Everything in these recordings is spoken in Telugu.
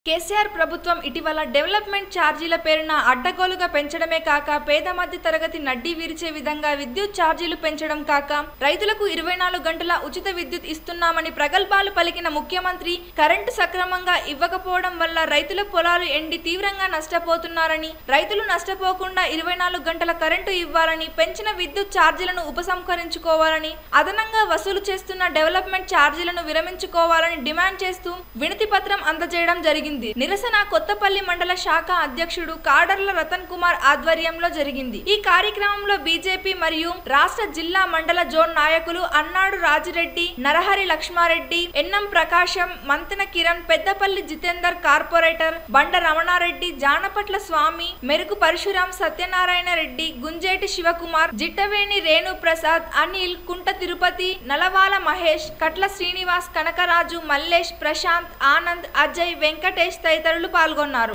కేసీఆర్ ప్రభుత్వం ఇటీవల డెవలప్మెంట్ ఛార్జీల పేరున అడ్డగోలుగా పెంచడమే కాక పేద మధ్య తరగతి నడ్డి విరిచే విధంగా విద్యుత్ ఛార్జీలు పెంచడం కాక రైతులకు 24 గంటల ఉచిత విద్యుత్ ఇస్తున్నామని ప్రగల్భాలు పలికిన ముఖ్యమంత్రి కరెంటు సక్రమంగా ఇవ్వకపోవడం వల్ల రైతుల పొలాలు ఎండి తీవ్రంగా నష్టపోతున్నారని, రైతులు నష్టపోకుండా 24 గంటల కరెంటు ఇవ్వాలని, పెంచిన విద్యుత్ ఛార్జీలను ఉపసంహరించుకోవాలని, అదనంగా వసూలు చేస్తున్న డెవలప్మెంట్ ఛార్జీలను విరమించుకోవాలని డిమాండ్ చేస్తూ వినతి పత్రం అందజేయడం జరిగింది. నిరసన కొత్తపల్లి మండల శాఖ అధ్యక్షుడు కాడర్ల రతన్ కుమార్ ఆధ్వర్యంలో జరిగింది. ఈ కార్యక్రమంలో బీజేపీ మరియు రాష్ట్ర జిల్లా మండల జోన్ నాయకులు అన్నాడు రాజిరెడ్డి, నరహరి లక్ష్మారెడ్డి, ఎన్నం ప్రకాశం, మంతెన కిరణ్, పెద్దపల్లి జితేందర్, కార్పొరేటర్ బండ రమణారెడ్డి, జానపట్ల స్వామి, మెరుగు పరశురాం, సత్యనారాయణ రెడ్డి, గుంజేటి శివకుమార్, జిట్టవేణి రేణు ప్రసాద్, అనిల్, కుంట తిరుపతి, నలవాల మహేష్, కట్ల శ్రీనివాస్, కనకరాజు, మల్లేష్, ప్రశాంత్, ఆనంద్, అజయ్, వెంకటేష్ తదితరులు పాల్గొన్నారు.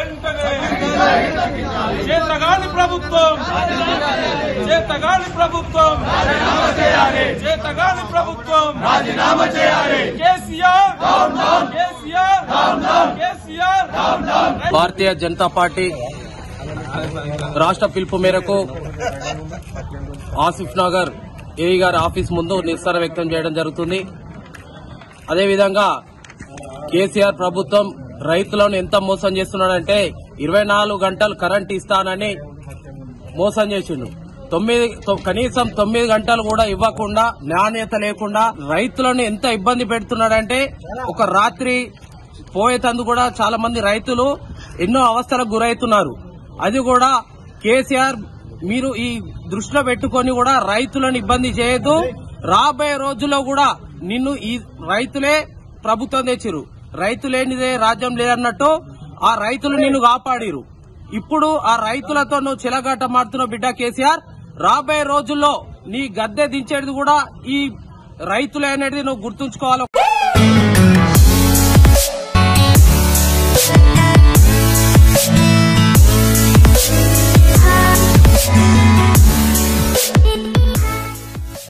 భారతీయ జనతా పార్టీ రాష్ట్ర పిలుపు మేరకు ఆసిఫ్ నగర్ ఏఈ గారి ఆఫీస్ ముందు నిరసన వ్యక్తం చేయడం జరుగుతుంది. అదేవిధంగా కేసీఆర్ ప్రభుత్వం రైతులను ఎంత మోసం చేస్తున్నాడంటే 24 గంటలు కరెంట్ ఇస్తానని మోసం చేసిండు. కనీసం 9 గంటలు కూడా ఇవ్వకుండా, నాణ్యత లేకుండా రైతులను ఎంత ఇబ్బంది పెడుతున్నాడంటే ఒక రాత్రి పోయేతందు కూడా చాలా మంది రైతులు ఎన్నో అవస్థలకు గురవుతున్నారు. అది కూడా కేసీఆర్ మీరు ఈ దృష్టిలో పెట్టుకుని కూడా రైతులను ఇబ్బంది చేయొద్దు. రాబోయే రోజుల్లో కూడా నిన్ను ఈ రైతులే ప్రభుత్వం తెచ్చిరు, రైతులేనిదే రాజ్యం లేదన్నట్టు ఆ రైతులు నిన్ను కాపాడిరు. ఇప్పుడు ఆ రైతులతో నువ్వు చిలగాట మారుతున్నావు బిడ్డ కేసీఆర్. రాబోయే రోజుల్లో నీ గద్దె దించేది కూడా ఈ రైతులే అనేది నువ్వు గుర్తుంచుకోవాలి.